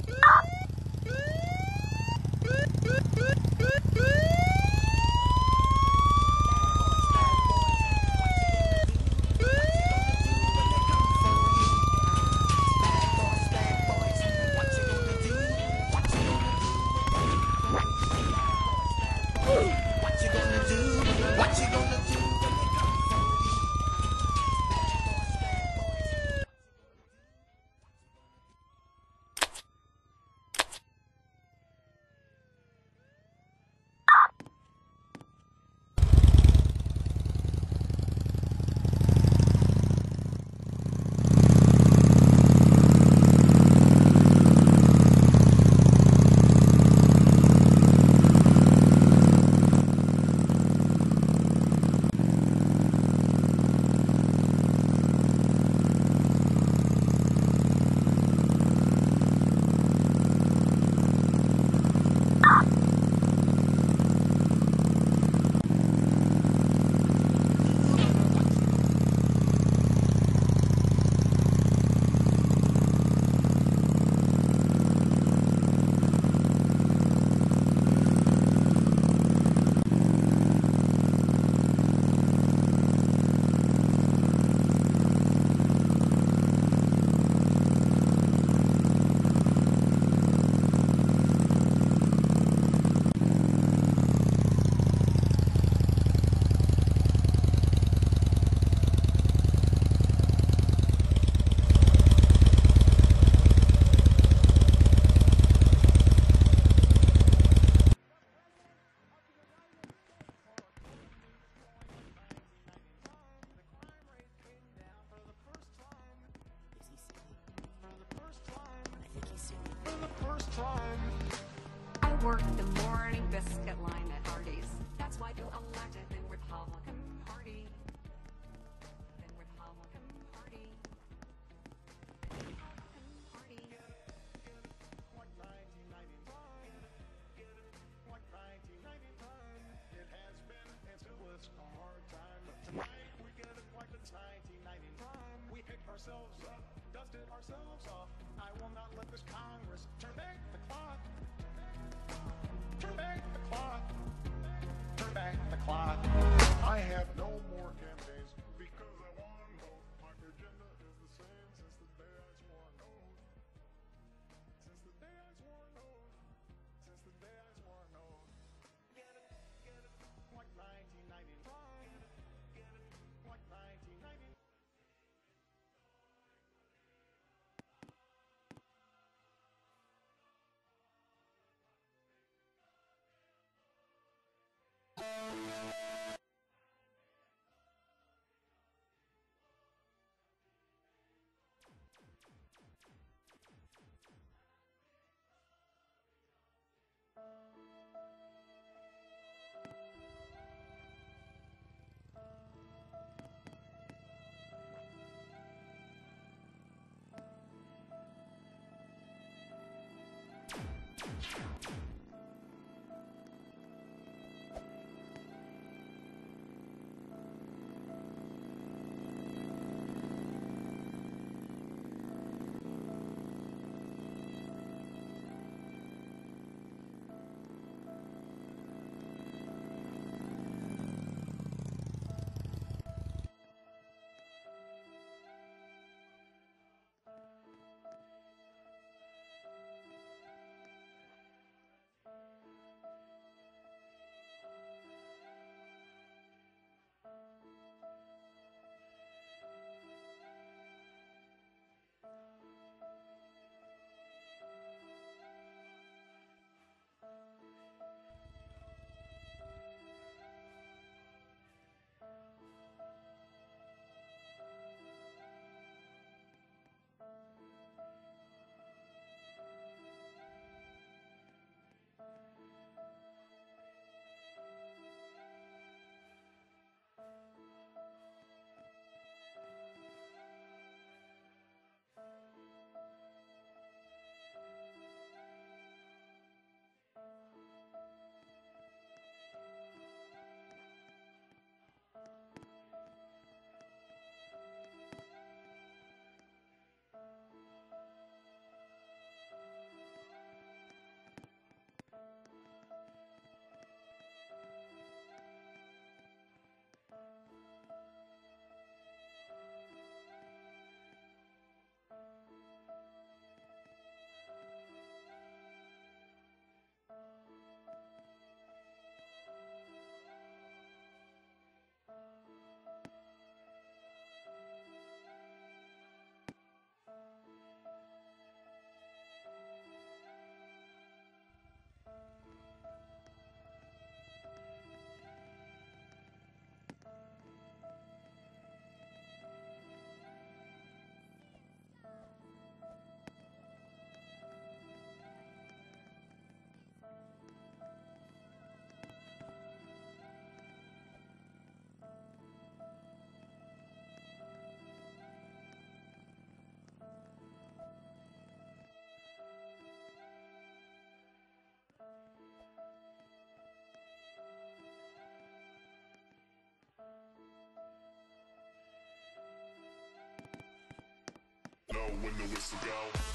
I work the morning biscuit line at Hardee's. That's why you elected the Republican Party. The Republican Party. Republican Party. Like 1999. Like 1999. It has been and still is a hard time. But tonight we get it like it's 1999. We picked ourselves up, dusted ourselves off. I will not let this Congress turn back the clock. Turn back the clock. Turn back the clock. I have no more campaigns because I want to vote. My agenda is the same since the day I swore an oath. Since the day I swore an oath. Since the day I swore an oath. Get it, like 1999. Get it, like 1999. when the whistle go.